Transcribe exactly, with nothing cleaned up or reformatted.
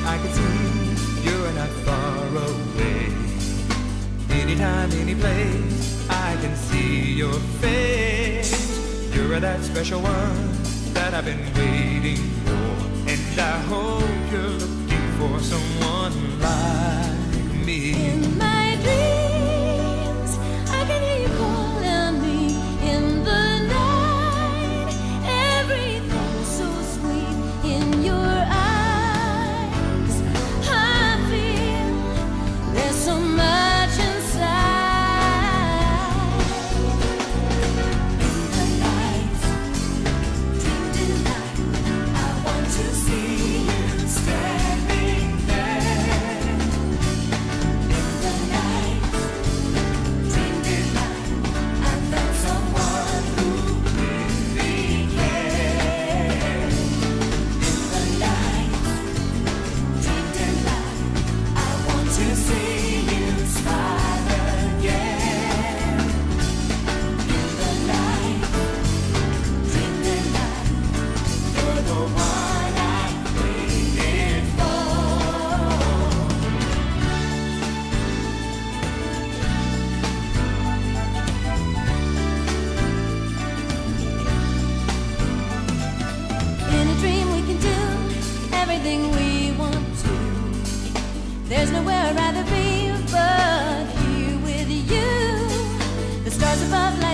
I can see you're not far away. Anytime, any place, I can see your face. You're that special one that I've been waiting for, and I hope you're looking for someone like me. In my dreams, I can hear you calling me in the night. Everything's so sweet in your eyes. I feel there's so much inside. In the night, dream delight, I want to see you standing there. In the night, dream delight, I found someone who really cares. In the night, dream delight, I want to see you smile again. In the night, dream delight, you're the one I'm waiting for. In a dream we can do everything we want to. There's nowhere I'd rather be but here with you. The stars above